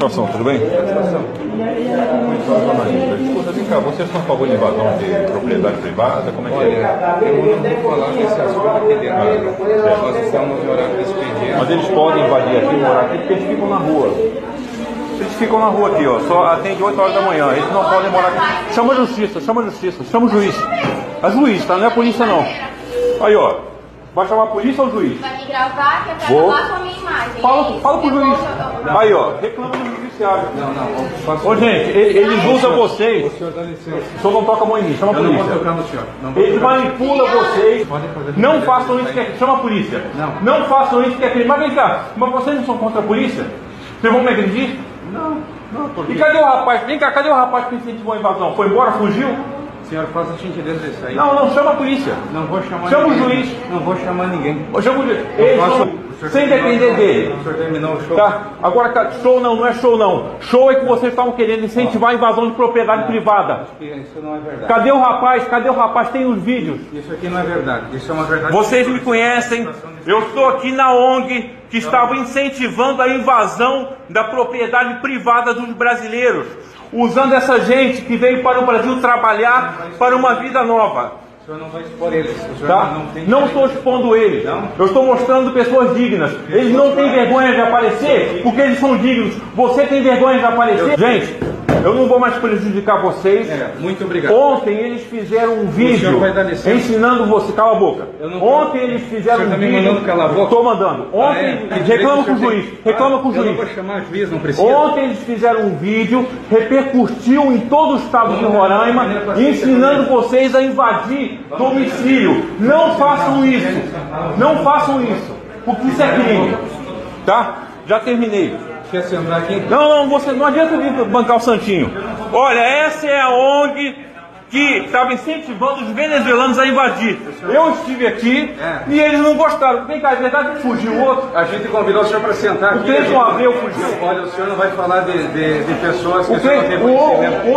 Satisfação, tudo bem? Satisfação. Escuta, vem cá, vocês estão a favor de invasão de propriedade privada? Como é que é? Eu não vou falar desse assunto aqui dentro. Nós estamos em horário de expediente. Mas eles podem invadir aqui, morar aqui, porque eles ficam na rua. Eles ficam na rua aqui, ó, só atende 8 horas da manhã. Eles não podem morar aqui. Chama a justiça, chama o juiz. A juiz, tá? Não é a polícia, não. Aí, ó. Vai chamar a polícia ou o juiz? Vai me gravar, que é pra Vou. gravar com a minha imagem. Fala pro juiz. Aí, ó, reclama no judiciário. Não. Ô, gente, eles usam vocês. O senhor dá licença. O senhor não toca a mão em mim, chama a Eu não vou polícia. tocar no senhor. Eles manipulam vocês. Pode fazer. Não façam isso que é... Chama a polícia. Não. Não façam isso que é crime. Mas vem cá, mas vocês não são contra a polícia? Vocês vão me agredir? Não, porque... E cadê o rapaz? Vem cá, cadê o rapaz que incentivou a invasão? Foi embora, fugiu? Senhor, faça a gentileza disso aí. Não, chama a polícia. Não vou chamar Chama ninguém. o juiz. Não vou chamar ninguém. Chama o juiz. Eles vão, sem depender dele. O senhor terminou o show. Tá? Agora, show não é show não. Show é que vocês estavam querendo incentivar a invasão de propriedade privada. Isso não é verdade. Cadê o rapaz? Cadê o rapaz? Tem os vídeos. Isso aqui não é verdade. Isso é uma verdade. Vocês me conhecem. Eu estou aqui na ONG que estava incentivando a invasão da propriedade privada dos brasileiros, usando essa gente que veio para o Brasil trabalhar para uma vida nova. O senhor não vai expor eles. O senhor Tá? Não estou expondo eles. Não? Eu estou mostrando pessoas dignas. Eles não têm vergonha de aparecer porque eles são dignos. Você tem vergonha de aparecer? Gente, eu não vou mais prejudicar vocês. Muito obrigado. Ontem eles fizeram um vídeo ensinando você. Cala a boca. Ontem eles fizeram um vídeo. Mandando calar a boca? Estou mandando. Ontem, reclama com o juiz. Reclama com o juiz. Eu não vou chamar juiz, não precisa. Ontem eles fizeram um vídeo, repercutiu em todo o estado de Roraima, ensinando vocês a invadir domicílio. Não façam isso. Não façam isso. Porque isso é crime. Tá? Já terminei. Quer sentar aqui? Não, você não adianta vir bancar o santinho. Olha, essa é a ONG que estava incentivando os venezuelanos a invadir. Eu estive aqui e eles não gostaram. Vem cá, é verdade que fugiu o outro? A gente convidou o senhor para sentar aqui. O Cleiton Abreu fugiu. Olha, o senhor não vai falar de pessoas que o senhor não tem conhecimento.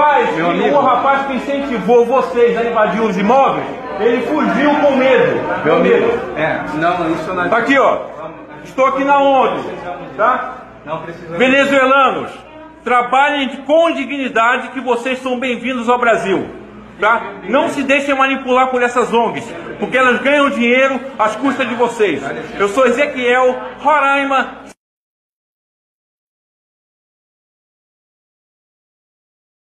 O rapaz que incentivou vocês a invadir os imóveis, ele fugiu com medo. Meu amigo, não, isso não é... Tá aqui, ó. Estou aqui na ONG, tá? Não precisa... Venezuelanos, trabalhem com dignidade que vocês são bem-vindos ao Brasil. Tá? Não se deixem manipular por essas ONGs, porque elas ganham dinheiro às custas de vocês. Eu sou Ezequiel, Roraima,